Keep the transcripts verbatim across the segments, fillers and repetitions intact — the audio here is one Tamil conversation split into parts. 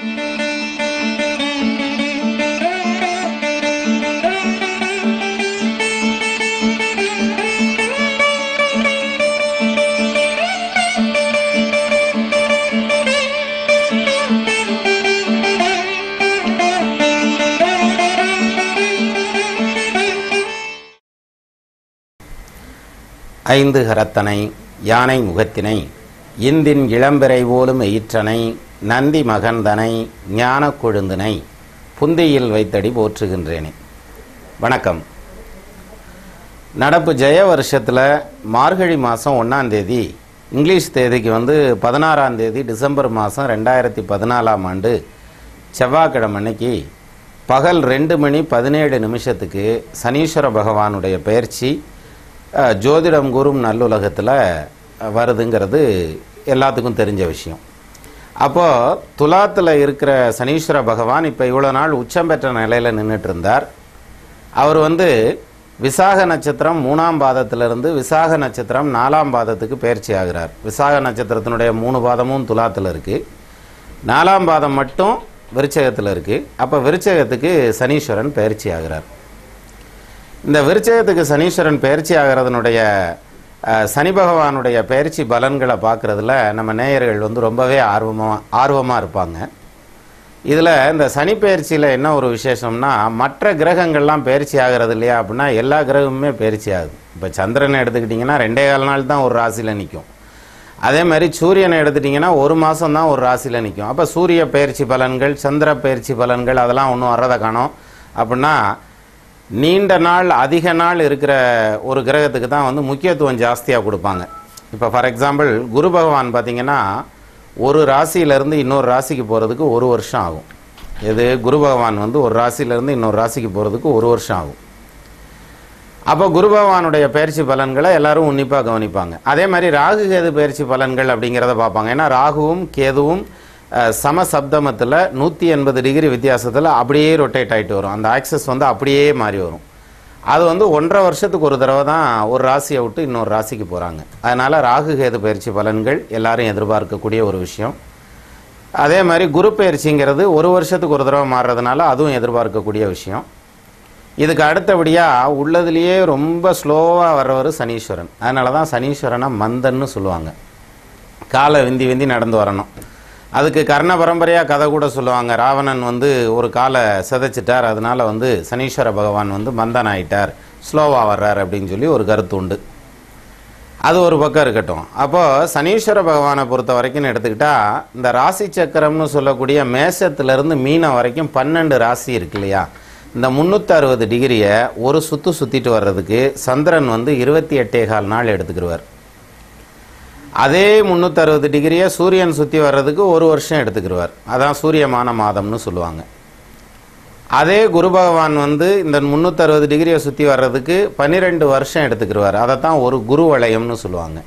ஐந்து கரத்தனை யானை முகத்தினை இந்தின் இளம்பிறை போலும் எயிற்றனை நந்தி மகந்தனை ஞான கொழுந்தினை புந்தியில் வைத்தடி போற்றுகின்றேனே. வணக்கம். நடப்பு ஜெய வருஷத்தில் மார்கழி மாதம் ஒன்றாம் தேதி இங்கிலீஷ் தேதிக்கு வந்து பதினாறாம் தேதி டிசம்பர் மாதம் ரெண்டாயிரத்தி பதினாலாம் ஆண்டு செவ்வாய்க்கிழமை அன்னைக்கு பகல் ரெண்டு மணி பதினேழு நிமிஷத்துக்கு சனீஸ்வர பகவானுடைய பெயர்ச்சி ஜோதிடம் கூறும் நல்லுலகத்தில் வருதுங்கிறது எல்லாத்துக்கும் தெரிஞ்ச விஷயம். அப்போது துலாத்தில் இருக்கிற சனீஸ்வர பகவான் இப்போ இவ்வளோ நாள் உச்சம் பெற்ற நிலையில் நின்றுட்டு இருந்தார். அவர் வந்து விசாக நட்சத்திரம் மூணாம் பாதத்திலிருந்து விசாக நட்சத்திரம் நாலாம் பாதத்துக்கு பயிற்சி ஆகிறார். விசாக நட்சத்திரத்தினுடைய மூணு பாதமும் துலாத்தில் இருக்குது, நாலாம் பாதம் மட்டும் விருச்சகத்தில் இருக்குது. அப்போ விருச்சகத்துக்கு சனீஸ்வரன் பயிற்சி ஆகிறார். இந்த விருச்சகத்துக்கு சனீஸ்வரன் பயிற்சி ஆகிறதுனுடைய சனி பகவானுடைய பயிற்சி பலன்களை பார்க்குறதுல நம்ம நேயர்கள் வந்து ரொம்பவே ஆர்வமாக ஆர்வமாக இருப்பாங்க. இதில் இந்த சனி பயிற்சியில் என்ன ஒரு விசேஷம்னா, மற்ற கிரகங்கள்லாம் பயிற்சி ஆகிறது இல்லையா அப்படின்னா எல்லா கிரகமுமே பயிற்சி ஆகுது. இப்போ சந்திரனை எடுத்துக்கிட்டிங்கன்னா ரெண்டே கால் நாள் தான் ஒரு ராசியில் நிற்கும். அதே மாதிரி சூரியனை எடுத்துட்டிங்கன்னா ஒரு மாதம் தான் ஒரு ராசியில் நிற்கும். அப்போ சூரிய பயிற்சி பலன்கள், சந்திர பயிற்சி பலன்கள் அதெல்லாம் ஒன்றும் வர்றதை காணோம். அப்படின்னா நீண்ட நாள் அதிக நாள் இருக்கிற ஒரு கிரகத்துக்கு தான் வந்து முக்கியத்துவம் ஜாஸ்தியாக கொடுப்பாங்க. இப்போ ஃபார் எக்ஸாம்பிள் குரு பகவான் பார்த்திங்கன்னா ஒரு ராசியிலேருந்து இன்னொரு ராசிக்கு போகிறதுக்கு ஒரு வருஷம் ஆகும். இது குரு பகவான் வந்து ஒரு ராசியிலேருந்து இன்னொரு ராசிக்கு போகிறதுக்கு ஒரு வருஷம் ஆகும். அப்போ குரு பகவானுடைய பயிற்சி பலன்களை எல்லோரும் உன்னிப்பாக கவனிப்பாங்க. அதே மாதிரி ராகு கேது பயிற்சி பலன்கள் அப்படிங்கிறத பார்ப்பாங்க. ஏன்னா ராகுவும் கேதுவும் சம சப்தமத்தில் நூற்றி எண்பது டிகிரி வித்தியாசத்தில் அப்படியே ரொட்டேட் ஆகிட்டு வரும். அந்த ஆக்சஸ் வந்து அப்படியே மாறி வரும். அது வந்து ஒன்றரை வருஷத்துக்கு ஒரு தடவை தான் ஒரு ராசியை விட்டு இன்னொரு ராசிக்கு போகிறாங்க. அதனால் ராகு கேது பயிற்சி பலன்கள் எல்லாரும் எதிர்பார்க்கக்கூடிய ஒரு விஷயம். அதே மாதிரி குரு பயிற்சிங்கிறது ஒரு வருஷத்துக்கு ஒரு தடவை மாறுறதுனால அதுவும் எதிர்பார்க்கக்கூடிய விஷயம். இதுக்கு அடுத்தபடியாக உள்ளதுலேயே ரொம்ப ஸ்லோவாக வர்றவர் சனீஸ்வரன். அதனால தான் சனீஸ்வரனை மந்தன்னு சொல்லுவாங்க. காலை விந்தி விந்தி நடந்து வரணும். அதுக்கு கர்ண பரம்பரையாக கதை கூட சொல்லுவாங்க. ராவணன் வந்து ஒரு காலை சிதைச்சிட்டார், அதனால் வந்து சனீஸ்வர பகவான் வந்து மந்தன் ஆகிட்டார், ஸ்லோவாக வர்றார் அப்படின்னு சொல்லி ஒரு கருத்து உண்டு. அது ஒரு பக்கம் இருக்கட்டும். அப்போது சனீஸ்வர பகவானை பொறுத்த வரைக்கும் எடுத்துக்கிட்டால் இந்த ராசி சக்கரம்னு சொல்லக்கூடிய மேசத்துலேருந்து மீனம் வரைக்கும் பன்னெண்டு ராசி இருக்கு இல்லையா, இந்த முந்நூற்றி அறுபது டிகிரியை ஒரு சுற்று சுற்றிட்டு வர்றதுக்கு சந்திரன் வந்து இருபத்தி எட்டே கால் நாள் எடுத்துக்கிடுவார். அதே முந்நூற்றி அறுபது டிகிரியை சூரியன் சுற்றி வர்றதுக்கு ஒரு வருஷம் எடுத்துக்கிடுவார். அதான் சூரியமான மாதம்னு சொல்லுவாங்க. அதே குரு பகவான் வந்து இந்த முந்நூற்றி அறுபது டிகிரியை சுற்றி வர்றதுக்கு பன்னிரெண்டு வருஷம் எடுத்துக்கிடுவார். அதை தான் ஒரு குரு வளையம்னு சொல்லுவாங்க.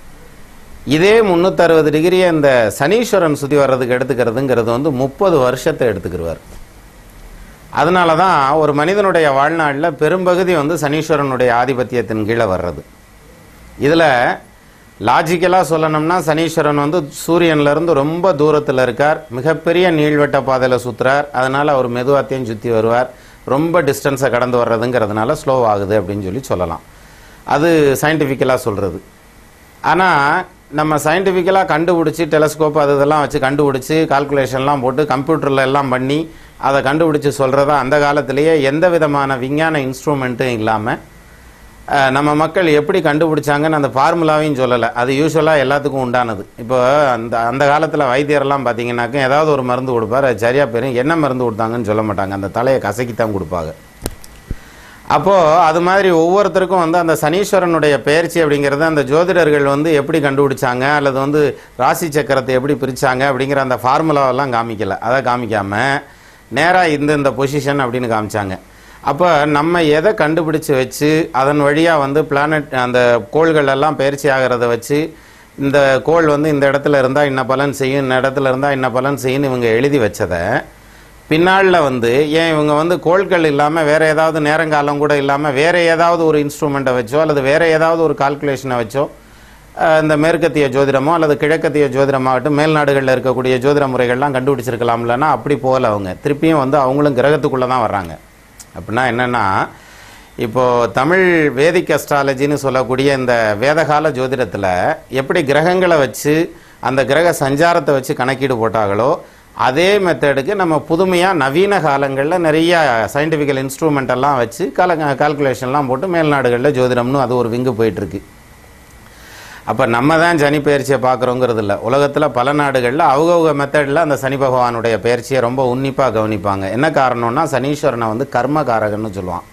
இதே முந்நூற்றி அறுபது டிகிரியை இந்த சனீஸ்வரன் சுற்றி வர்றதுக்கு எடுத்துக்கிறதுங்கிறது வந்து முப்பது வருஷத்தை எடுத்துக்கிடுவார். அதனால தான் ஒரு மனிதனுடைய வாழ்நாளில் பெரும்பகுதி வந்து சனீஸ்வரனுடைய ஆதிபத்தியத்தின் கீழே வர்றது. இதில் லாஜிக்கலாக சொல்லணும்னா சனீஸ்வரன் வந்து சூரியன்லேருந்து ரொம்ப தூரத்தில் இருக்கார், மிகப்பெரிய நீள்வட்ட பாதையில் சுற்றுறார். அதனால் அவர் மெதுவாத்தையும் சுற்றி வருவார். ரொம்ப டிஸ்டன்ஸை கடந்து வர்றதுங்கிறதுனால ஸ்லோ ஆகுது அப்படின்னு சொல்லி சொல்லலாம். அது சயின்டிஃபிக்கலாக சொல்கிறது. ஆனால் நம்ம சயின்டிஃபிக்கலாக கண்டுபிடிச்சி டெலஸ்கோப் அது இதெல்லாம் வச்சு கண்டுபிடிச்சி கால்குலேஷன்லாம் போட்டு கம்ப்யூட்டரில் எல்லாம் பண்ணி அதை கண்டுபிடிச்சி சொல்கிறதா அந்த காலத்திலேயே எந்த விதமான விஞ்ஞான இன்ஸ்ட்ருமெண்ட்டும் இல்லாமல் நம்ம மக்கள் எப்படி கண்டுபிடிச்சாங்கன்னு அந்த ஃபார்முலாவையும் சொல்லலை. அது யூஸ்வலாக எல்லாத்துக்கும் உண்டானது. இப்போ அந்த அந்த காலத்தில் வைத்தியரெல்லாம் பார்த்தீங்கன்னாக்க ஏதாவது ஒரு மருந்து கொடுப்பார், அது சரியாக பேரும் என்ன மருந்து கொடுத்தாங்கன்னு சொல்ல மாட்டாங்க, அந்த தலையை கசக்கித்தான் கொடுப்பாங்க. அப்போது அது மாதிரி ஒவ்வொருத்தருக்கும் வந்து அந்த சனீஸ்வரனுடைய பெயர்ச்சி அப்படிங்கிறது அந்த ஜோதிடர்கள் வந்து எப்படி கண்டுபிடிச்சாங்க அல்லது வந்து ராசி சக்கரத்தை எப்படி பிரித்தாங்க அப்படிங்கிற அந்த ஃபார்முலாவெல்லாம் காமிக்கலை. அதை காமிக்காமல் நேராக இந்த இந்த பொசிஷன் அப்படின்னு காமிச்சாங்க. அப்போ நம்ம எதை கண்டுபிடிச்சி வச்சு அதன் வழியாக வந்து பிளானட் அந்த கோள்கள் எல்லாம் பயிற்சி ஆகிறத வச்சு இந்த கோள் வந்து இந்த இடத்துல இருந்தால் இன்ன பலன் செய்யும், இந்த இடத்துல இருந்தால் இன்ன பலன் செய்யுன்னு இவங்க எழுதி வச்சதை பின்னாளில் வந்து ஏன் இவங்க வந்து கோள்கள் இல்லாமல் வேறு ஏதாவது நேரங்காலம் கூட இல்லாமல் வேறு ஏதாவது ஒரு இன்ஸ்ட்ருமெண்ட்டை வச்சோ அல்லது வேறு ஏதாவது ஒரு கால்குலேஷனை வச்சோ இந்த மேற்கத்திய ஜோதிடமோ அல்லது கிழக்கத்திய ஜோதிடமாகட்டும் மேல் நாடுகளில் இருக்கக்கூடிய ஜோதிட முறைகள்லாம் கண்டுபிடிச்சிருக்கலாம்லன்னா அப்படி போகல. அவங்க திருப்பியும் வந்து அவங்களும் கிரகத்துக்குள்ளே தான் வர்றாங்க. அப்படின்னா என்னென்னா, இப்போது தமிழ் வேதிக் அஸ்ட்ராலஜின்னு சொல்லக்கூடிய இந்த வேதகால ஜோதிடத்தில் எப்படி கிரகங்களை வச்சு அந்த கிரக சஞ்சாரத்தை வச்சு கணக்கீடு போட்டாங்களோ அதே மெத்தடுக்கு நம்ம புதுமையாக நவீன காலங்களில் நிறைய சயின்டிஃபிக்கல் இன்ஸ்ட்ருமெண்ட் எல்லாம் வச்சு கால கால்குலேஷன்லாம் போட்டு மேல்நாடுகளில் ஜோதிடம்னு அது ஒரு விங்கு போயிட்டுருக்கு. அப்போ நம்ம தான் சனி பயிற்சியை பார்க்குறோங்கிறது இல்லை. உலகத்தில் பல நாடுகளில் அவங்கவுங்க மெத்தடில் அந்த சனி பகவானுடைய பயிற்சியை ரொம்ப உன்னிப்பாக கவனிப்பாங்க. என்ன காரணம்னா, சனீஸ்வரனை வந்து கர்மகாரகன்னு சொல்லுவான்.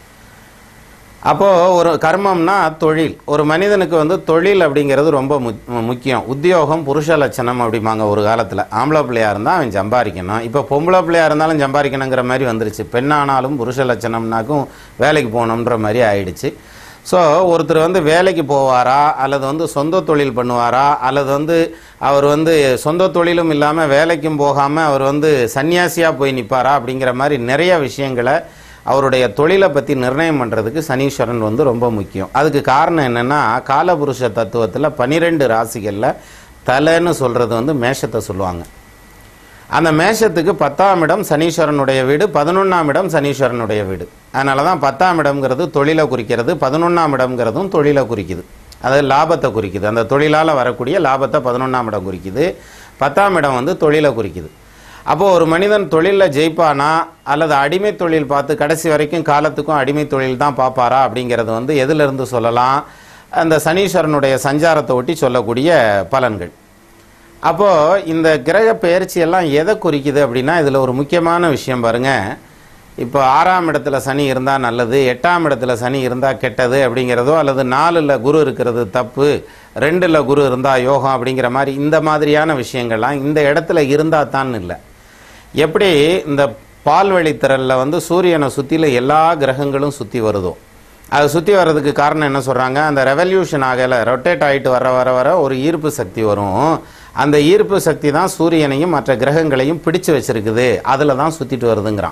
அப்போது ஒரு கர்மம்னா தொழில். ஒரு மனிதனுக்கு வந்து தொழில் அப்படிங்கிறது ரொம்ப முக்கியம். உத்தியோகம் புருஷ லட்சணம் அப்படிம்பாங்க ஒரு காலத்தில். ஆம்பளை பிள்ளையாக இருந்தால் அவன் சம்பாதிக்கணும். இப்போ பொம்பளை பிள்ளையாக இருந்தாலும் சம்பாதிக்கணுங்கிற மாதிரி வந்துருச்சு. பெண்ணானாலும் புருஷ லட்சணம்னாக்கும் வேலைக்கு போகணுன்ற மாதிரி ஆயிடுச்சு. ஸோ ஒருத்தர் வந்து வேலைக்கு போவாரா அல்லது வந்து சொந்த தொழில் பண்ணுவாரா அல்லது வந்து அவர் வந்து சொந்த தொழிலும் இல்லாமல் வேலைக்கும் போகாமல் அவர் வந்து சன்னியாசியாக போய் நிற்பாரா அப்படிங்கிற மாதிரி நிறைய விஷயங்களை அவருடைய தொழிலை பற்றி நிர்ணயம் பண்ணுறதுக்கு சனீஸ்வரன் வந்து ரொம்ப முக்கியம். அதுக்கு காரணம் என்னென்னா, காலபுருஷ தத்துவத்தில் பன்னிரெண்டு ராசிகளில் தலைன்னு சொல்கிறது வந்து மேஷத்தை சொல்லுவாங்க. அந்த மேஷத்துக்கு பத்தாம் இடம் சனீஸ்வரனுடைய வீடு, பதினொன்றாம் இடம் சனீஸ்வரனுடைய வீடு. அதனால தான் பத்தாம் இடம்ங்கிறது தொழிலை குறிக்கிறது, பதினொன்றாம் இடம்ங்கிறதும் தொழிலை குறிக்குது. அது லாபத்தை குறிக்குது. அந்த தொழிலால் வரக்கூடிய லாபத்தை பதினொன்றாம் இடம் குறிக்குது, பத்தாம் இடம் வந்து தொழிலை குறிக்குது. அப்போது ஒரு மனிதன் தொழிலில் ஜெயிப்பானா அல்லது அடிமை தொழில் பார்த்து கடைசி வரைக்கும் காலத்துக்கும் அடிமை தொழில் தான் பார்ப்பாரா அப்படிங்கிறது வந்து எதிலிருந்து சொல்லலாம்? அந்த சனீஸ்வரனுடைய சஞ்சாரத்தை ஒட்டி சொல்லக்கூடிய பலன்கள். அப்போது இந்த கிரக பெயர்ச்சியெல்லாம் எதை குறிக்குது அப்படின்னா, இதில் ஒரு முக்கியமான விஷயம் பாருங்கள். இப்போ ஆறாம் இடத்துல சனி இருந்தால் நல்லது, எட்டாம் இடத்துல சனி இருந்தால் கெட்டது அப்படிங்கிறதோ, அல்லது நாலில் குரு இருக்கிறது தப்பு, ரெண்டில் குரு இருந்தால் யோகம் அப்படிங்கிற மாதிரி இந்த மாதிரியான விஷயங்கள்லாம் இந்த இடத்துல இருந்தால் தான் இல்லை. எப்படி இந்த பால்வழித்திரலில் வந்து சூரியனை சுற்றில எல்லா கிரகங்களும் சுற்றி வருதோ, அது சுற்றி வர்றதுக்கு காரணம் என்ன சொல்கிறாங்க? அந்த ரெவல்யூஷன் ஆகலை, ரொட்டேட் ஆகிட்டு வர வர வர ஒரு ஈர்ப்பு சக்தி வரும். அந்த ஈர்ப்பு சக்தி தான் சூரியனையும் மற்ற கிரகங்களையும் பிடிச்சு வச்சிருக்குது, அதில் தான் சுற்றிட்டு வருதுங்கிறான்.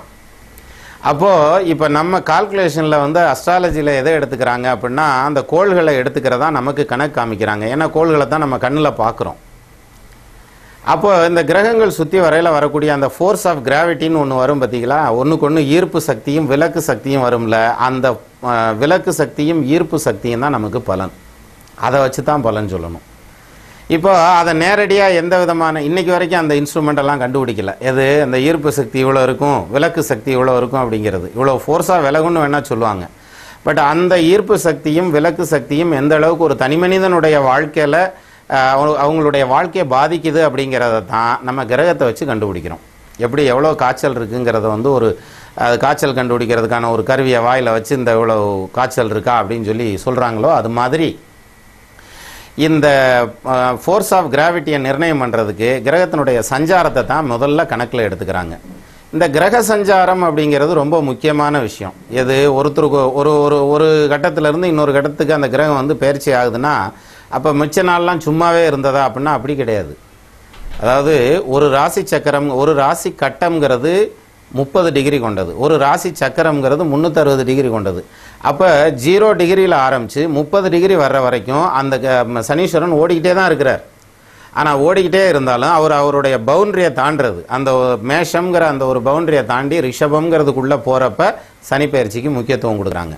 அப்போது இப்போ நம்ம கால்குலேஷனில் வந்து அஸ்ட்ராலஜியில் எதை எடுத்துக்கிறாங்க அப்படின்னா, அந்த கோள்களை எடுத்துக்கிறதா நமக்கு கணக்கு காமிக்கிறாங்க. ஏன்னா கோள்களை தான் நம்ம கண்ணில் பார்க்குறோம். அப்போது இந்த கிரகங்கள் சுற்றி வரையில் வரக்கூடிய அந்த ஃபோர்ஸ் ஆஃப் கிராவிட்டின்னு ஒன்று வரும் பார்த்தீங்களா, ஒன்றுக்கு ஒன்று ஈர்ப்பு சக்தியும் விலக்கு சக்தியும் வரும்ல, அந்த விலக்கு சக்தியும் ஈர்ப்பு சக்தியும் தான் நமக்கு பலன். அதை வச்சு தான் பலன் சொல்லணும். இப்போ அதை நேரடியாக எந்த விதமான இன்றைக்கி வரைக்கும் அந்த இன்ஸ்ட்ருமெண்டெல்லாம் கண்டுபிடிக்கல. எது அந்த ஈர்ப்பு சக்தி இவ்வளோ இருக்கும், விலக்கு சக்தி இவ்வளோ இருக்கும் அப்படிங்கிறது. இவ்வளோ ஃபோர்ஸாக விலகுன்னு வேணால் சொல்லுவாங்க. பட் அந்த ஈர்ப்பு சக்தியும் விலக்கு சக்தியும் எந்த அளவுக்கு ஒரு தனி மனிதனுடைய வாழ்க்கையில் அவங்களுடைய வாழ்க்கையை பாதிக்குது அப்படிங்கிறத தான் நம்ம கிரகத்தை வச்சு கண்டுபிடிக்கிறோம். எப்படி எவ்வளோ காய்ச்சல் இருக்குங்கிறத வந்து ஒரு அது காய்ச்சல் கண்டுபிடிக்கிறதுக்கான ஒரு கருவியை வாயில் வச்சு இந்த இவ்வளோ காய்ச்சல் இருக்கா அப்படின்னு சொல்லி சொல்கிறாங்களோ, அது மாதிரி இந்த ஃபோர்ஸ் ஆஃப் கிராவிட்டியை நிர்ணயம் பண்ணுறதுக்கு கிரகத்தினுடைய சஞ்சாரத்தை தான் முதல்ல கணக்கில் எடுத்துக்கிறாங்க. இந்த கிரக சஞ்சாரம் அப்படிங்கிறது ரொம்ப முக்கியமான விஷயம். எது ஒருத்தருக்கு ஒரு ஒரு ஒரு கட்டத்திலேருந்து இன்னொரு கட்டத்துக்கு அந்த கிரகம் வந்து பயிற்சி ஆகுதுன்னா, அப்போ மிச்ச நாள்லாம் சும்மாவே இருந்ததா அப்படின்னா அப்படி கிடையாது. அதாவது ஒரு ராசி சக்கரம், ஒரு ராசி கட்டம்ங்கிறது முப்பது டிகிரி கொண்டது, ஒரு ராசி சக்கரம்ங்கிறது முந்நூற்றி அறுபது டிகிரி கொண்டது. அப்போ ஜீரோ டிகிரியில் ஆரம்பித்து முப்பது டிகிரி வர்ற வரைக்கும் அந்த சனீஸ்வரன் ஓடிக்கிட்டே தான் இருக்கிறார். ஆனால் ஓடிக்கிட்டே இருந்தாலும் அவர் அவருடைய பவுண்ட்ரியை தாண்டுறது, அந்த மேஷம்ங்கிற அந்த ஒரு பவுண்ட்ரியை தாண்டி ரிஷபம்ங்கிறதுக்குள்ளே போகிறப்ப சனி பயிற்சிக்கு முக்கியத்துவம் கொடுக்குறாங்க.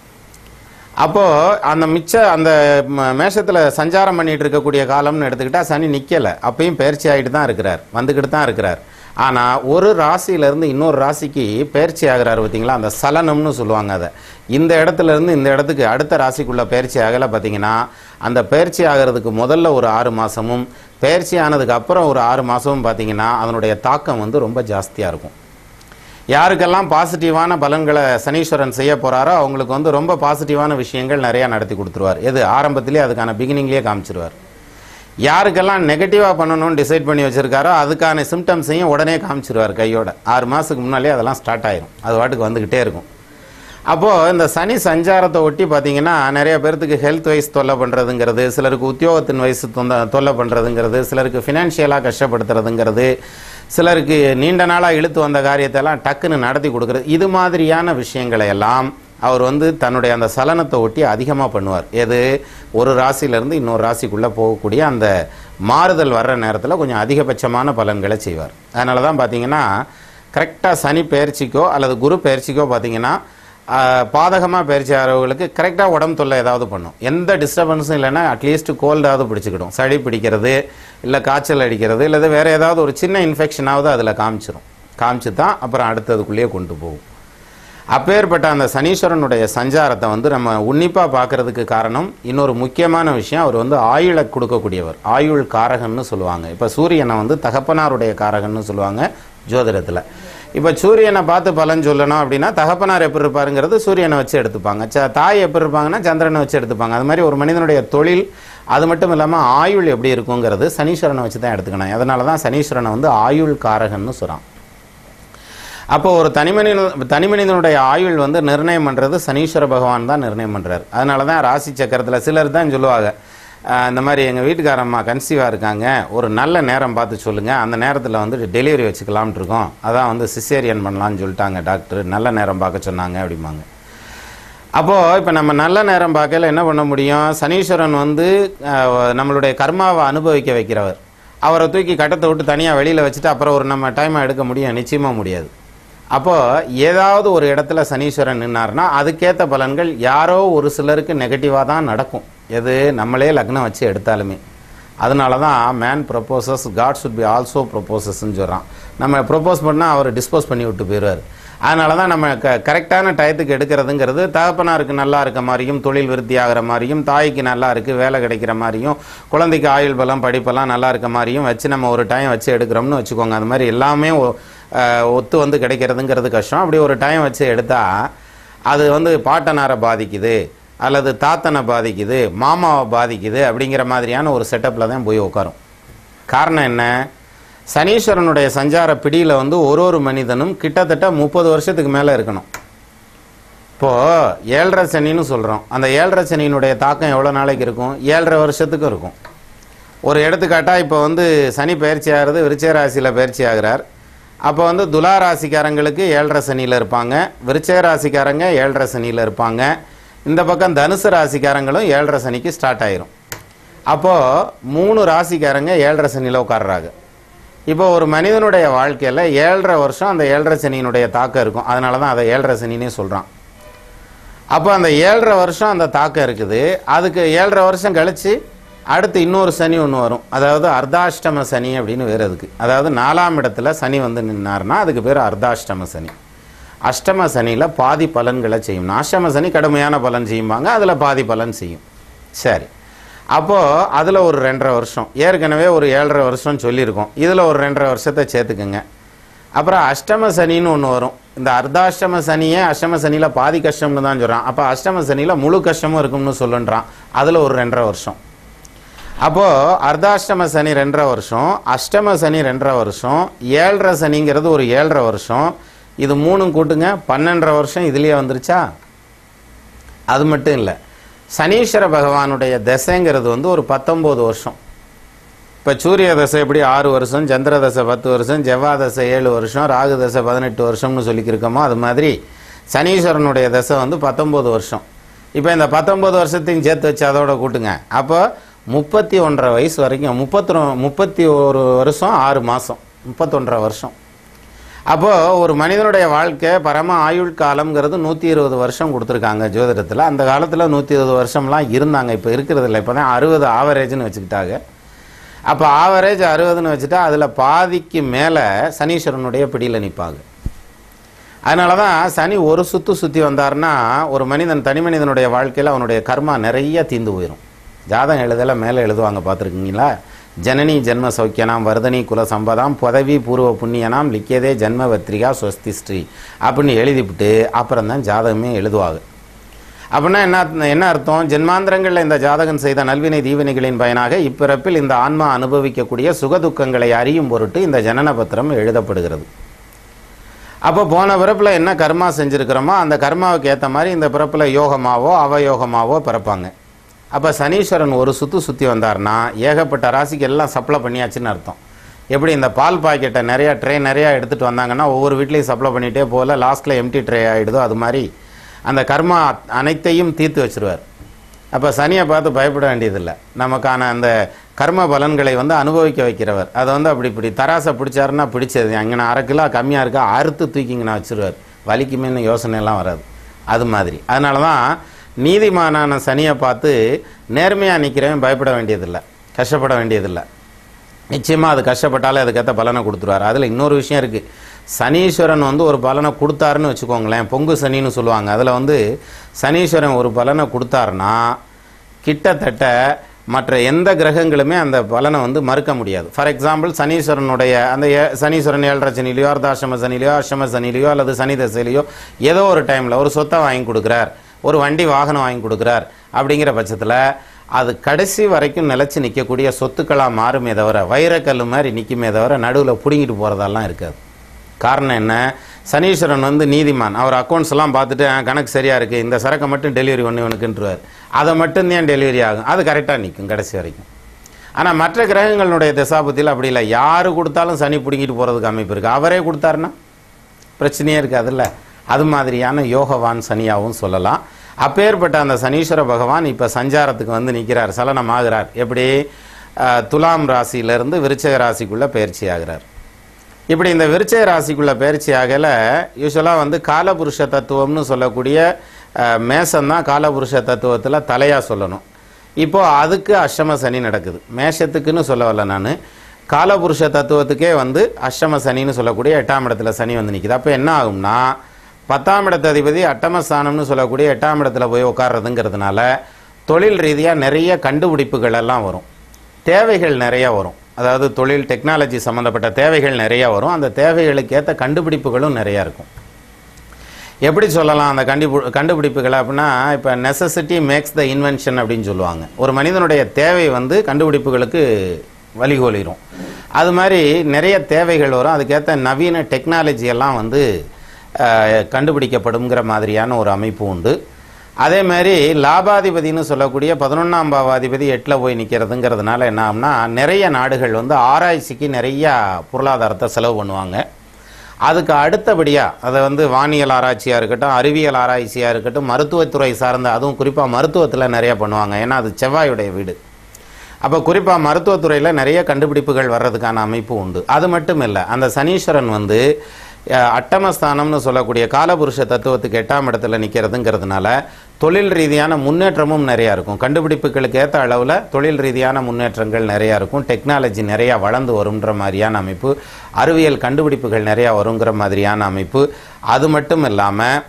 அப்போது அந்த மிச்ச அந்த மேஷத்தில் சஞ்சாரம் பண்ணிகிட்டு இருக்கக்கூடிய காலம்னு எடுத்துக்கிட்டால் சனி நிற்கலை, அப்பயும் பயிற்சி ஆகிட்டு தான் இருக்கிறார், வந்துக்கிட்டு தான் இருக்கிறார். ஆனால் ஒரு ராசியிலேருந்து இன்னொரு ராசிக்கு பயிற்சி ஆகிறார் பார்த்தீங்களா, அந்த சலனம்னு சொல்லுவாங்க. அதை இந்த இடத்துலேருந்து இந்த இடத்துக்கு அடுத்த ராசிக்குள்ளே பயிற்சி ஆகலை பார்த்தீங்கன்னா, அந்த பயிற்சி ஆகிறதுக்கு முதல்ல ஒரு ஆறு மாதமும் பயிற்சி ஆனதுக்கு அப்புறம் ஒரு ஆறு மாதமும் பார்த்தீங்கன்னா அதனுடைய தாக்கம் வந்து ரொம்ப ஜாஸ்தியாக இருக்கும். யாருக்கெல்லாம் பாசிட்டிவான பலன்களை சனீஸ்வரன் செய்ய போகிறாரோ அவங்களுக்கு வந்து ரொம்ப பாசிட்டிவான விஷயங்கள் நிறையா நடத்தி கொடுத்துருவார். எது ஆரம்பத்திலே அதுக்கான பிகினிங்லேயே காமிச்சிருவார். யாருக்கெல்லாம் நெகட்டிவாக பண்ணணும்னு டிசைட் பண்ணி வச்சுருக்காரோ அதுக்கான சிம்டம்ஸையும் உடனே காமிச்சிருவார் கையோட. ஆறு மாதத்துக்கு முன்னாலே அதெல்லாம் ஸ்டார்ட் ஆயிரும், அது வாட்டுக்கு வந்துக்கிட்டே இருக்கும். அப்போது இந்த சனி சஞ்சாரத்தை ஒட்டி பார்த்திங்கன்னா நிறைய பேர்த்துக்கு ஹெல்த் வைஸ் தொல்லை பண்ணுறதுங்கிறது, சிலருக்கு உத்தியோகத்தின் வயசு தொந்த தொல்லை பண்ணுறதுங்கிறது, சிலருக்கு ஃபினான்ஷியலாக கஷ்டப்படுத்துறதுங்கிறது, சிலருக்கு நீண்ட நாளாக இழுத்து வந்த காரியத்தெல்லாம் டக்குன்னு நடத்தி கொடுக்குறது, இது மாதிரியான விஷயங்களை எல்லாம் அவர் வந்து தன்னுடைய அந்த சலனத்தை ஒட்டி அதிகமாக பண்ணுவார். எது, ஒரு ராசியிலேருந்து இன்னொரு ராசிக்குள்ளே போகக்கூடிய அந்த மாறுதல் வர்ற நேரத்தில் கொஞ்சம் அதிகபட்சமான பலன்களை செய்வார். அதனால தான் பார்த்தீங்கன்னா கரெக்டாக சனி பயிற்சிக்கோ அல்லது குரு பயிற்சிக்கோ பார்த்தீங்கன்னா பாதகமாக பயிற்சி ஆகிறவங்களுக்கு கரெக்டாக உடம்பு தொல்லை ஏதாவது பண்ணும். எந்த டிஸ்டர்பன்ஸும் இல்லைன்னா அட்லீஸ்ட் கோல்டாவது பிடிச்சிக்கிடும். சளி பிடிக்கிறது, இல்லை காய்ச்சல் அடிக்கிறது, இல்லை வேறு ஏதாவது ஒரு சின்ன இன்ஃபெக்ஷனாவது அதில் காமிச்சிடும். காமிச்சு தான் அப்புறம் அடுத்ததுக்குள்ளேயே கொண்டு போகும். அப்பேற்பட்ட அந்த சனீஸ்வரனுடைய சஞ்சாரத்தை வந்து நம்ம உன்னிப்பாக பார்க்கறதுக்கு காரணம் இன்னொரு முக்கியமான விஷயம், அவர் வந்து ஆயுளை கொடுக்கக்கூடியவர், ஆயுள் காரகன்னு சொல்லுவாங்க. இப்போ சூரியனை வந்து தகப்பனாருடைய காரகன்னு சொல்லுவாங்க ஜோதிடத்தில். இப்போ சூரியனை பார்த்து பலன் சொல்லணும் அப்படின்னா தகப்பனார் எப்படி இருப்பாருங்கிறது சூரியனை வச்சு எடுத்துப்பாங்க, ச தாய் எப்படி இருப்பாங்கன்னா சந்திரனை வச்சு எடுத்துப்பாங்க. அது மாதிரி ஒரு மனிதனுடைய தொழில், அது மட்டும் இல்லாமல் ஆயுள் எப்படி இருக்குங்கிறது சனீஸ்வரனை வச்சு தான் எடுத்துக்கணும். அதனால தான் சனீஸ்வரனை வந்து ஆயுள் காரகன்னு சொல்கிறான். அப்போ ஒரு தனிமனித தனிமனிதனுடைய ஆயுள் வந்து நிர்ணயம் பண்ணுறது சனீஸ்வர பகவான் தான் நிர்ணயம் பண்ணுறாரு. அதனால தான் ராசி சக்கரத்தில் சிலர் தான் சொல்லுவாங்க, இந்த மாதிரி எங்கள் வீட்டுக்காரம்மா கன்சீவாக இருக்காங்க, ஒரு நல்ல நேரம் பார்த்து சொல்லுங்கள், அந்த நேரத்தில் வந்து டெலிவரி வச்சுக்கலாம்னு இருக்கோம், அதான் வந்து சிசேரியன் பண்ணலான்னு சொல்லிட்டாங்க டாக்டர், நல்ல நேரம் பார்க்க சொன்னாங்க அப்படிம்பாங்க. அப்போது இப்போ நம்ம நல்ல நேரம் பார்க்கல என்ன பண்ண முடியும், சனீஸ்வரன் வந்து நம்மளுடைய கர்மாவை அனுபவிக்க வைக்கிறவர், அவரை தூக்கி கட்டத்தை விட்டு தனியாக வெளியில் வச்சுட்டு அப்புறம் ஒரு நம்ம டைமை எடுக்க முடியும், நிச்சயமாக முடியாது. அப்போது ஏதாவது ஒரு இடத்துல சனீஸ்வரன் நின்னார்னா அதுக்கேற்ற பலன்கள் யாரோ ஒரு சிலருக்கு நெகட்டிவாக தான் நடக்கும். எது, நம்மளே லக்னம் வச்சு எடுத்தாலுமே. அதனால தான் man proposes God should be also ப்ரொப்போசஸ்ன்னு சொல்கிறான். நம்ம ப்ரொப்போஸ் பண்ணால் அவர் டிஸ்போஸ் பண்ணி விட்டு போயிடுவார். அதனால தான் நம்ம க கரெக்டான டயத்துக்கு எடுக்கிறதுங்கிறது தகப்பனாருக்கு நல்லா இருக்க மாதிரியும், தொழில் விருத்தி ஆகிற மாதிரியும், தாய்க்கு நல்லா இருக்குது வேலை கிடைக்கிற மாதிரியும், குழந்தைக்கு ஆயுள் பலம் படிப்பெல்லாம் நல்லா இருக்க மாதிரியும் வச்சு நம்ம ஒரு டைம் வச்சு எடுக்கிறோம்னு வச்சுக்கோங்க. அது மாதிரி எல்லாமே ஒத்து வந்து கிடைக்கிறதுங்கிறது கஷ்டம். அப்படி ஒரு டைம் வச்சு எடுத்தால் அது வந்து பாட்டனாரை பாதிக்குது, அல்லது தாத்தனை பாதிக்குது, மாமாவை பாதிக்குது அப்படிங்கிற மாதிரியான ஒரு செட்டப்பில் தான் போய் உட்காரும். காரணம் என்ன, சனீஸ்வரனுடைய சஞ்சார பிடியில் வந்து ஒரு ஒரு மனிதனும் கிட்டத்தட்ட முப்பது வருஷத்துக்கு மேலே இருக்கணும். இப்போது ஏழரை சனின்னு சொல்கிறோம், அந்த ஏழரை சனியினுடைய தாக்கம் எவ்வளோ நாளைக்கு இருக்கும், ஏழரை வருஷத்துக்கும் இருக்கும். ஒரு எடுத்துக்காட்டாக இப்போ வந்து சனி பயிற்சி ஆகிறது விருச்சிக ராசியில் பயிற்சி ஆகிறார். அப்போ வந்து துலா ராசிக்காரங்களுக்கு ஏழரை சனியில் இருப்பாங்க, விருச்சிக ராசிக்காரங்க ஏழரை சனியில் இருப்பாங்க, இந்த பக்கம் தனுசு ராசிக்காரங்களும் ஏழரை சனிக்கு ஸ்டார்ட் ஆயிரும். அப்போது மூணு ராசிக்காரங்க ஏழரை சனியில் உட்கார்றாங்க. இப்போ ஒரு மனிதனுடைய வாழ்க்கையில் ஏழரை வருஷம் அந்த ஏழரை சனியினுடைய தாக்கம் இருக்கும். அதனால தான் அதை ஏழரை சனின்னே சொல்கிறான். அப்போ அந்த ஏழரை வருஷம் அந்த தாக்கம் இருக்குது. அதுக்கு ஏழரை வருஷம் கழித்து அடுத்து இன்னொரு சனி ஒன்று வரும், அதாவது அர்த்தாஷ்டம சனி அப்படின்னு வேறு. அதுக்கு அதாவது நாலாம் இடத்துல சனி வந்து நின்னார்னா அதுக்கு பேர் அர்த்தாஷ்டம சனி. அஷ்டம சனியில் பாதி பலன்களை செய்யும், அஷ்டம சனி கடுமையான பலன் செய்யும்பாங்க, அதில் பாதி பலன் செய்யும். சரி, அப்போது அதில் ஒரு ரெண்டரை வருஷம், ஏற்கனவே ஒரு ஏழரை வருஷம் சொல்லியிருக்கோம், இதில் ஒரு ரெண்டரை வருஷத்தை சேர்த்துக்குங்க. அப்புறம் அஷ்டம சனின்னு ஒன்று வரும். இந்த அர்த்தாஷ்டம சனியே அஷ்டம சனியில் பாதி கஷ்டம்னு தான் சொல்கிறான். அப்போ அஷ்டம சனியில் முழு கஷ்டமும் இருக்கும்னு சொல்லுன்றான். அதில் ஒரு ரெண்டரை வருஷம். அப்போது அர்த்தாஷ்டம சனி ரெண்டரை வருஷம், அஷ்டம சனி ரெண்டரை வருஷம், ஏழரை சனிங்கிறது ஒரு ஏழரை வருஷம். இது மூணும் கூட்டுங்க, பன்னெண்டரை வருஷம் இதுலேயே வந்துருச்சா. அது மட்டும் இல்லை, சனீஸ்வர பகவானுடைய தசைங்கிறது வந்து ஒரு பத்தொம்போது வருஷம். இப்போ சூரிய தசை எப்படி ஆறு வருஷம், சந்திர தசை பத்து வருஷம், செவ்வாய் தசை ஏழு வருஷம், ராகு தசை பதினெட்டு வருஷம்னு சொல்லிக்கிருக்கோமோ அது மாதிரி சனீஸ்வரனுடைய தசை வந்து பத்தொம்போது வருஷம். இப்போ இந்த பத்தொம்போது வருஷத்தையும் சேர்த்து வச்சு அதோட கூட்டுங்க. அப்போ முப்பத்தி ஒன்றரை வயசு வரைக்கும், முப்பத்தி முப்பத்தி ஒரு வருஷம் ஆறு மாதம், முப்பத்தொன்றரை வருஷம். அப்போது ஒரு மனிதனுடைய வாழ்க்கை பரம ஆயுள் காலம்ங்கிறது நூற்றி இருபது வருஷம் கொடுத்துருக்காங்க ஜோதிடத்தில். அந்த காலத்தில் நூற்றி இருபது வருஷம்லாம் இருந்தாங்க, இப்போ இருக்கிறது இல்லை. இப்போ தான் அறுபது ஆவரேஜ்னு வச்சுக்கிட்டாங்க. அப்போ ஆவரேஜ் அறுபதுன்னு வச்சுட்டா அதில் பாதிக்கு மேலே சனீஸ்வரனுடைய பிடியில் நிற்பாங்க. அதனால தான் சனி ஒரு சுற்று சுற்றி வந்தார்னா ஒரு மனிதன் தனி மனிதனுடைய வாழ்க்கையில் அவனுடைய கர்மா நிறைய தீந்து போயிடும். ஜாதகம் எழுதலை மேலே எழுதுவாங்க, பார்த்துருக்கீங்களா? ஜனனி ஜென்ம சௌக்கியனாம் வர்தனி குல சம்பதாம் பதவி பூர்வ புண்ணியனாம் லிக்கியதே ஜென்ம பத்ரிகா ஸ்வஸ்தி ஸ்ரீ அப்படின்னு எழுதிவிட்டு அப்புறம் தான் ஜாதகமே எழுதுவாங்க. அப்படின்னா என்ன என்ன அர்த்தம், ஜென்மாந்திரங்களில் இந்த ஜாதகம் செய்த நல்வினை தீவினைகளின் பயனாக இப்பிறப்பில் இந்த ஆன்மா அனுபவிக்கக்கூடிய சுகதுக்கங்களை அறியும் பொருட்டு இந்த ஜனன பத்திரம் எழுதப்படுகிறது. அப்போ போன பிறப்பில் என்ன கர்மா செஞ்சுருக்கிறோமோ அந்த கர்மாவுக்கு ஏற்ற மாதிரி இந்த பிறப்பில் யோகமாவோ அவயோகமாவோ பிறப்பாங்க. அப்போ சனீஸ்வரன் ஒரு சுற்று சுற்றி வந்தார்னா ஏகப்பட்ட ராசிக்கு எல்லாம் சப்ளை பண்ணியாச்சுன்னு அர்த்தம். எப்படி இந்த பால் பாக்கெட்டை நிறையா ட்ரே நிறையா எடுத்துகிட்டு வந்தாங்கன்னா ஒவ்வொரு வீட்லேயும் சப்ளை பண்ணிகிட்டே போகல, லாஸ்ட்டில் எம்டி ட்ரே ஆகிடுதோ அது மாதிரி அந்த கர்மா அனைத்தையும் தீர்த்து வச்சிருவார். அப்போ சனியை பார்த்து பயப்பட வேண்டியதில்லை. நமக்கான அந்த கர்ம பலன்களை வந்து அனுபவிக்க வைக்கிறவர். அதை வந்து அப்படி இப்படி தராசை பிடிச்சாருன்னா பிடிச்சது அங்கே அரை கிலோ கம்மியாக இருக்கா அறுத்து தூக்கிங்கன்னு வச்சுருவார். வலிக்குமேனு யோசனையெல்லாம் வராது. அது மாதிரி அதனால தான் நீதிமானான சனியை பார்த்து நேர்மையாக நிற்கிறவன் பயப்பட வேண்டியதில்லை, கஷ்டப்பட வேண்டியதில்லை. நிச்சயமாக அது கஷ்டப்பட்டாலே அதுக்கேற்ற பலனை கொடுத்துருவார். அதில் இன்னொரு விஷயம் இருக்குது. சனீஸ்வரன் வந்து ஒரு பலனை கொடுத்தாருன்னு வச்சுக்கோங்களேன், பொங்கு சனின்னு சொல்லுவாங்க. அதில் வந்து சனீஸ்வரன் ஒரு பலனை கொடுத்தாருன்னா கிட்டத்தட்ட மற்ற எந்த கிரகங்களுமே அந்த பலனை வந்து மறுக்க முடியாது. ஃபார் எக்ஸாம்பிள் சனீஸ்வரனுடைய அந்த சனீஸ்வரன் ஏழரை சனிலையோ அர்த்தாஷ்டம சனிலையோ அஷ்டம சனிலையோ அல்லது சனி தசையிலையோ ஏதோ ஒரு டைமில் ஒரு சொத்தை வாங்கி கொடுக்குறார், ஒரு வண்டி வாகனம் வாங்கி கொடுக்குறார். அப்படிங்கிற பட்சத்தில் அது கடைசி வரைக்கும் நிலச்சி நிற்கக்கூடிய சொத்துக்களாக மாறுமே தவிர வைரக்கல் மாதிரி நிற்குமே தவிர நடுவில் பிடுங்கிட்டு போகிறதெல்லாம் இருக்காது. காரணம் என்ன? சனீஸ்வரன் வந்து நீதிமான். அவர் அக்கௌண்ட்ஸ் எல்லாம் பார்த்துட்டு கணக்கு சரியாக இருக்குது, இந்த சரக்கை மட்டும் டெலிவரி பண்ணி உனக்குன்றார். அதை மட்டும்தான் டெலிவரி ஆகும், அது கரெக்டாக நிற்கும் கடைசி வரைக்கும். ஆனால் மற்ற கிரகங்களுடைய தசாபுத்தியில் அப்படி இல்லை. யார் கொடுத்தாலும் சனி பிடிங்கிட்டு போகிறதுக்கு அமைப்பு இருக்குது. அவரே கொடுத்தாருன்னா பிரச்சனையே இருக்காதுல்ல. அது மாதிரியான யோகவான் சனியாகவும் சொல்லலாம். அப்பேற்பட்ட அந்த சனீஸ்வர பகவான் இப்போ சஞ்சாரத்துக்கு வந்து நிற்கிறார், சலனமாகிறார். எப்படி? துலாம் ராசியிலிருந்து விருச்சக ராசிக்குள்ளே பயிற்சி ஆகிறார். இப்படி இந்த விருச்சக ராசிக்குள்ளே பயிற்சி ஆகலை யூஸ்வலாக வந்து காலபுருஷ தத்துவம்னு சொல்லக்கூடிய மேசம்தான் காலபுருஷ தத்துவத்தில் தலையாக சொல்லணும். இப்போது அதுக்கு அஷ்டம சனி நடக்குது. மேஷத்துக்குன்னு சொல்ல வரல நான், காலபுருஷ தத்துவத்துக்கே வந்து அஷ்டம சனின்னு சொல்லக்கூடிய எட்டாம் இடத்துல சனி வந்து நிற்கிது. அப்போ என்ன ஆகும்னா பத்தாம் இடத்து அதிபதி அட்டமஸ்தானம்னு சொல்லக்கூடிய எட்டாம் இடத்துல போய் உட்கார்றதுங்கிறதுனால தொழில் ரீதியாக நிறைய கண்டுபிடிப்புகள் எல்லாம் வரும், தேவைகள் நிறைய வரும். அதாவது தொழில் டெக்னாலஜி சம்மந்தப்பட்ட தேவைகள் நிறையா வரும். அந்த தேவைகளுக்கு ஏற்ற கண்டுபிடிப்புகளும் நிறையா இருக்கும். எப்படி சொல்லலாம் அந்த கண்டுபி கண்டுபிடிப்புகள் அப்படின்னா, இப்போ நெசசிட்டி மேக்ஸ் த இன்வென்ஷன் அப்படின்னு சொல்லுவாங்க. ஒரு மனிதனுடைய தேவை வந்து கண்டுபிடிப்புகளுக்கு வழிகோலிரும். அது மாதிரி நிறைய தேவைகள் வரும். அதுக்கேற்ற நவீன டெக்னாலஜி எல்லாம் வந்து கண்டுபிடிக்கப்படுங்கிற மாதிரியான ஒரு அமைப்பு உண்டு. அதே மாதிரி லாபாதிபதினு சொல்லக்கூடிய பதினொன்றாம் பாவாதிபதி எட்டில் போய் நிற்கிறதுங்கிறதுனால என்ன ஆகும்னா நிறைய நாடுகள் வந்து ஆராய்ச்சிக்கு நிறையா பொருளாதாரத்தை செலவு பண்ணுவாங்க. அதுக்கு அடுத்தபடியாக அதை வந்து வானியல் ஆராய்ச்சியாக இருக்கட்டும், அறிவியல் ஆராய்ச்சியாக இருக்கட்டும், மருத்துவத்துறை சார்ந்த, அதுவும் குறிப்பாக மருத்துவத்தில் நிறையா பண்ணுவாங்க. ஏன்னா அது செவ்வாயுடைய வீடு. அப்போ குறிப்பாக மருத்துவத்துறையில் நிறைய கண்டுபிடிப்புகள் வர்றதுக்கான அமைப்பு உண்டு. அது மட்டும் இல்லை, அந்த சனீஸ்வரன் வந்து அட்டமஸ்தானம்னு சொல்லக்கூடிய காலபுருஷ தத்துவத்துக்கு எட்டாம் இடத்துல நிற்கிறதுங்கிறதுனால தொழில் ரீதியான முன்னேற்றமும் நிறையா இருக்கும். கண்டுபிடிப்புகளுக்கு ஏற்ற அளவில் தொழில் ரீதியான முன்னேற்றங்கள் நிறையா இருக்கும். டெக்னாலஜி நிறையா வளர்ந்து வரும்ன்ற மாதிரியான அமைப்பு, அறிவியல் கண்டுபிடிப்புகள் நிறையா வருங்கிற மாதிரியான அமைப்பு. அது மட்டும் இல்லாமல்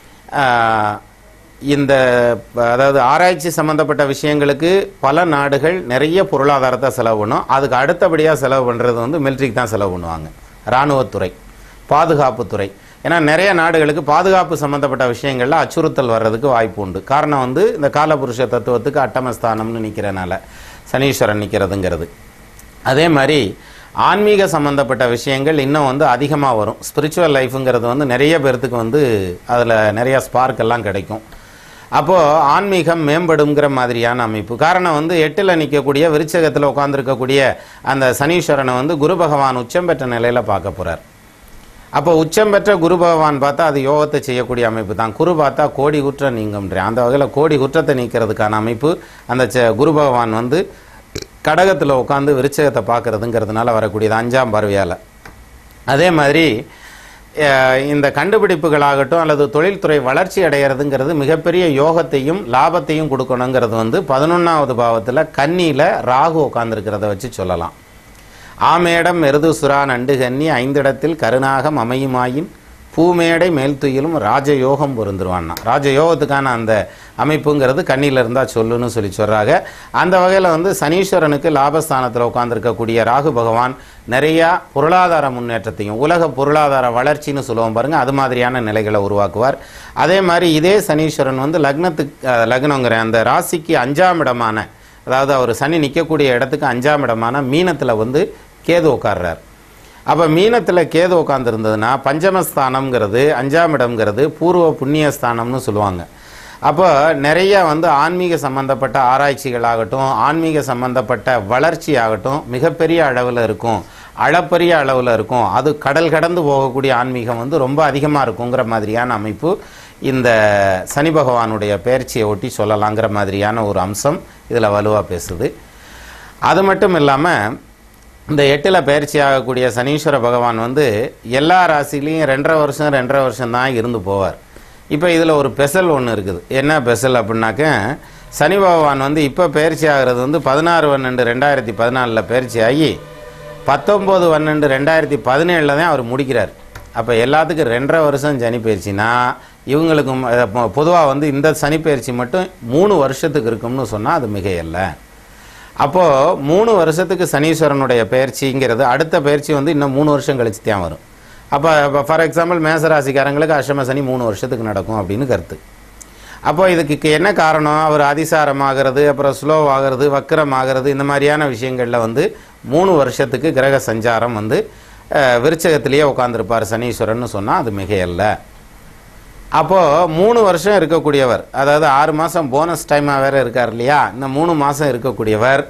இந்த அதாவது ஆராய்ச்சி சம்மந்தப்பட்ட விஷயங்களுக்கு பல நாடுகள் நிறைய பொருளாதாரத்தை செலவு பண்ணும். அதுக்கு அடுத்தபடியாக செலவு பண்ணுறது வந்து மிலிட்ரிக்கு தான் செலவு பண்ணுவாங்க, இராணுவத்துறை, பாதுகாப்புத்துறை. ஏன்னா நிறைய நாடுகளுக்கு பாதுகாப்பு சம்மந்தப்பட்ட விஷயங்களில் அச்சுறுத்தல் வர்றதுக்கு வாய்ப்பு உண்டு. காரணம் வந்து இந்த காலபுருஷ தத்துவத்துக்கு அட்டமஸ்தானம்னு நிற்கிறனால சனீஸ்வரன் நிற்கிறதுங்கிறது. அதே மாதிரி ஆன்மீக சம்மந்தப்பட்ட விஷயங்கள் இன்னும் வந்து அதிகமாக வரும். ஸ்பிரிச்சுவல் லைஃபுங்கிறது வந்து நிறைய பேர்த்துக்கு வந்து அதில் நிறையா ஸ்பார்க் எல்லாம் கிடைக்கும். அப்போது ஆன்மீகம் மேம்படுங்கிற மாதிரியான அமைப்பு. காரணம் வந்து எட்டில் நிற்கக்கூடிய விருச்சகத்தில் உட்காந்துருக்கக்கூடிய அந்த சனீஸ்வரனை வந்து குரு பகவான் உச்சம் பெற்ற நிலையில் பார்க்க போகிறார். அப்போ உச்சம் பெற்ற குரு பகவான் பார்த்தா அது யோகத்தை செய்யக்கூடிய அமைப்பு தான். குரு பார்த்தா கோடி குற்றம் நீங்கும்ன்றேன். அந்த வகையில் கோடி குற்றத்தை நீக்கிறதுக்கான அமைப்பு அந்த குரு பகவான் வந்து கடகத்தில் உட்காந்து விருச்சகத்தை பார்க்கறதுங்கிறதுனால வரக்கூடியது அஞ்சாம் பார்வையால். அதே மாதிரி இந்த கண்டுபிடிப்புகளாகட்டும் அல்லது தொழில்துறை வளர்ச்சி அடைகிறதுங்கிறது மிகப்பெரிய யோகத்தையும் லாபத்தையும் கொடுக்கணுங்கிறது வந்து பதினொன்றாவது பாவத்தில் கன்னியில் ராகு உட்காந்துருக்கிறத வச்சு சொல்லலாம். ஆமேடம் மெருது சுறா நண்டு கன்னி ஐந்திடத்தில் கருணாகம் அமையுமாயின் பூமேடை மேல் துயிலும் ராஜயோகம் பொருந்துருவான்னா. ராஜயோகத்துக்கான அந்த அமைப்புங்கிறது கண்ணியில் இருந்தால் சொல்லுன்னு சொல்லி சொல்கிறாங்க. அந்த வகையில் வந்து சனீஸ்வரனுக்கு லாபஸ்தானத்தில் உட்காந்துருக்கக்கூடிய ராகு பகவான் நிறையா பொருளாதார முன்னேற்றத்தையும் உலக பொருளாதார வளர்ச்சின்னு சொல்லுவோம் பாருங்கள், அது மாதிரியான நிலைகளை உருவாக்குவார். அதே மாதிரி இதே சனீஸ்வரன் வந்து லக்னத்துக்கு லக்னங்கிற அந்த ராசிக்கு அஞ்சாம் இடமான, அதாவது அவர் சனி நிற்கக்கூடிய இடத்துக்கு அஞ்சாம் இடமான மீனத்தில் வந்து கேது உட்கார்றார். அப்போ மீனத்தில் கேது உட்காந்துருந்ததுன்னா பஞ்சமஸ்தானம்ங்கிறது அஞ்சாம் இடம்ங்கிறது பூர்வ புண்ணியஸ்தானம்னு சொல்லுவாங்க. அப்போ நிறைய வந்து ஆன்மீக சம்பந்தப்பட்ட ஆராய்ச்சிகள் ஆகட்டும், ஆன்மீக சம்பந்தப்பட்ட வளர்ச்சி ஆகட்டும் மிகப்பெரிய அளவில் இருக்கும். அளப்பரிய அளவில் இருக்கும். அது கடல் கடந்து போகக்கூடிய ஆன்மீகம் வந்து ரொம்ப அதிகமாக இருக்குங்கிற மாதிரியான அமைப்பு இந்த சனி பகவானுடைய பெயர்ச்சியை ஒட்டி சொல்லலாங்கிற மாதிரியான ஒரு அம்சம் இதில் வலுவாக பேசுது. அது மட்டும் இல்லாமல் இந்த எட்டில் பயிற்சி ஆகக்கூடிய சனீஸ்வர பகவான் வந்து எல்லா ராசிலையும் ரெண்டரை வருஷம் ரெண்டரை வருஷம் தான் இருந்து போவார். இப்போ இதில் ஒரு பெசல் ஒன்று இருக்குது. என்ன பெசல் அப்படின்னாக்க, சனி பகவான் வந்து இப்போ பயிற்சி ஆகிறது வந்து பதினாறு பன்னெண்டு ரெண்டாயிரத்தி பதினாலில் பயிற்சி ஆகி பத்தொம்போது பன்னெண்டு ரெண்டாயிரத்தி பதினேழில் தான் அவர் முடிக்கிறார். அப்போ எல்லாத்துக்கும் ரெண்டரை வருஷம் சனி பயிற்சினா இவங்களுக்கு பொதுவாக வந்து இந்த சனி பயிற்சி மட்டும் மூணு வருஷத்துக்கு இருக்கும்னு சொன்னால் அது மிகையல்ல. அப்போது மூணு வருஷத்துக்கு சனீஸ்வரனுடைய பயிற்சிங்கிறது அடுத்த பயிற்சி வந்து இன்னும் மூணு வருஷம் கழிச்சு தான் வரும். அப்போ ஃபார் எக்ஸாம்பிள் மேசராசிக்காரங்களுக்கு அஷ்டம சனி மூணு வருஷத்துக்கு நடக்கும் அப்படின்னு கருத்து. அப்போ இதுக்கு என்ன காரணம்? அவர் அதிசாரமாகிறது, அப்புறம் ஸ்லோவாகிறது, வக்கரமாகிறது, இந்த மாதிரியான விஷயங்களில் வந்து மூணு வருஷத்துக்கு கிரக சஞ்சாரம் வந்து விருச்சகத்திலேயே உட்காந்துருப்பார் சனீஸ்வரன் சொன்னால் அது மிகையல்ல. அப்போது மூணு வருஷம் இருக்கக்கூடியவர், அதாவது ஆறு மாதம் போனஸ் டைமாக வேறு இருக்கார் இல்லையா, இந்த மூணு மாதம் இருக்கக்கூடியவர்,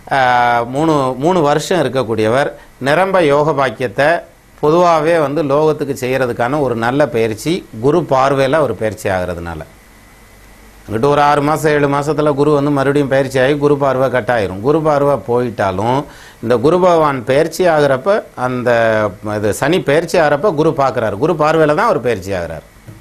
மூணு மூணு வருஷம் இருக்கக்கூடியவர் நிரம்ப யோக பாக்கியத்தை பொதுவாகவே வந்து லோகத்துக்கு செய்கிறதுக்கான ஒரு நல்ல பயிற்சி குரு பார்வையில் ஒரு பயிற்சி ஆகிறதுனால. இங்கிட்ட ஒரு ஆறு மாதம் ஏழு மாதத்தில் குரு வந்து மறுபடியும் பயிற்சி ஆகி குரு பார்வை கட்டாயிரும். குரு பார்வை போயிட்டாலும் இந்த குரு பகவான் பயிற்சி ஆகிறப்ப அந்த இது சனி பயிற்சி ஆகிறப்ப குரு பார்க்குறாரு. குரு பார்வையில் தான் அவர் பயிற்சி ஆகிறார்.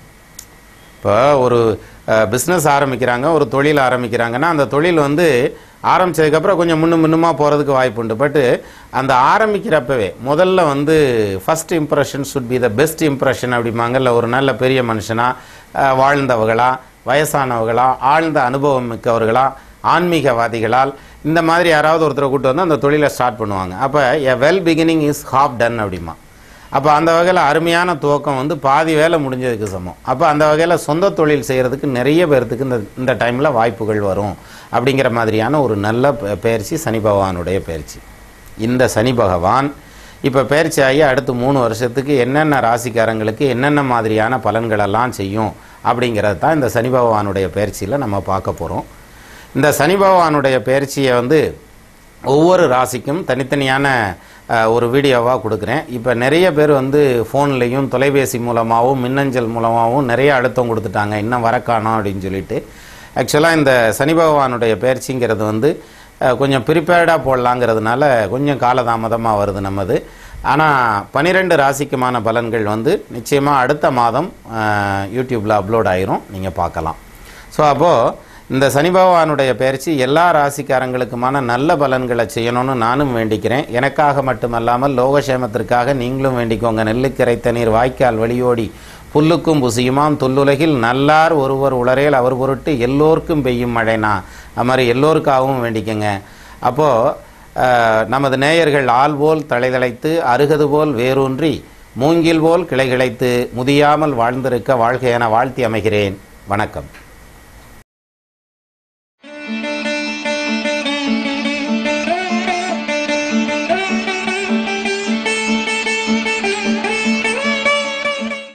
இப்போ ஒரு பிஸ்னஸ் ஆரம்பிக்கிறாங்க, ஒரு தொழில் ஆரம்பிக்கிறாங்கன்னா அந்த தொழில் வந்து ஆரம்பித்ததுக்கப்புறம் கொஞ்சம் முன்னும் முன்னுமா போகிறதுக்கு வாய்ப்பு உண்டு. பட்டு அந்த ஆரம்பிக்கிறப்பவே முதல்ல வந்து first impression should be the best impression அப்படிம்பாங்கல்ல. ஒரு நல்ல பெரிய மனுஷனாக வாழ்ந்தவர்களா, வயசானவர்களா, ஆழ்ந்த அனுபவம் மிக்கவர்களா, ஆன்மீகவாதிகளால் இந்த மாதிரி யாராவது ஒருத்தரை கூட்டு வந்து அந்த தொழிலை ஸ்டார்ட் பண்ணுவாங்க. அப்போ a well beginning is half done அப்படிமா. அப்போ அந்த வகையில் அருமையான துவக்கம் வந்து பாதி வேலை முடிஞ்சதுக்கு சமம். அப்போ அந்த வகையில் சொந்த தொழில் செய்கிறதுக்கு நிறைய பேர்த்துக்கு இந்த இந்த டைமில் வாய்ப்புகள் வரும் அப்படிங்கிற மாதிரியான ஒரு நல்ல பயிற்சி சனி பகவானுடைய பயிற்சி. இந்த சனி பகவான் இப்போ பயிற்சி ஆகி அடுத்து மூணு வருஷத்துக்கு என்னென்ன ராசிக்காரங்களுக்கு என்னென்ன மாதிரியான பலன்களெல்லாம் செய்யும் அப்படிங்கிறது தான் இந்த சனி பகவானுடைய பயிற்சியில் நம்ம பார்க்க போகிறோம். இந்த சனி பகவானுடைய பயிற்சியை வந்து ஒவ்வொரு ராசிக்கும் தனித்தனியான ஒரு வீடியோவாக கொடுக்குறேன். இப்போ நிறைய பேர் வந்து ஃபோன்லேயும் தொலைபேசி மூலமாகவும் மின்னஞ்சல் மூலமாகவும் நிறைய அழுத்தம் கொடுத்துட்டாங்க, இன்னும் வரக்கானோம் அப்படின்னு சொல்லிட்டு. ஆக்சுவலாக இந்த சனி பகவானுடைய பயிற்சிங்கிறது வந்து கொஞ்சம் ப்ரிப்பேர்டாக போடலாங்கிறதுனால கொஞ்சம் காலதாமதமாக வருது நம்மது. ஆனால் பன்னிரெண்டு ராசிக்குமான பலன்கள் வந்து நிச்சயமாக அடுத்த மாதம் யூடியூப்பில் அப்லோட் ஆயிரும், நீங்கள் பார்க்கலாம். ஸோ அப்போது இந்த சனி பகவானுடைய பயிற்சி எல்லா ராசிக்காரங்களுக்குமான நல்ல பலன்களை செய்யணும்னு நானும் வேண்டிக்கிறேன். எனக்காக மட்டுமல்லாமல் லோகக்ஷேமத்திற்காக நீங்களும் வேண்டிக்கோங்க. நெல்லுக்கரை தண்ணீர் வாய்க்கால் வழியோடி புல்லுக்கும் புசியுமாம் தொல்லுலகில் நல்லார் ஒருவர் உளரேல் அவர் பொருட்டு எல்லோருக்கும் பெய்யும் மழைனா, அது மாதிரி எல்லோருக்காகவும் வேண்டிக்கங்க. அப்போது நமது நேயர்கள் ஆள் போல் தலைதளைத்து அருகது போல் வேரூன்றி மூங்கில் போல் கிளை கிளைத்து முதியாமல் வாழ்ந்திருக்க வாழ்க்கை என வாழ்த்தி அமைகிறேன். வணக்கம்.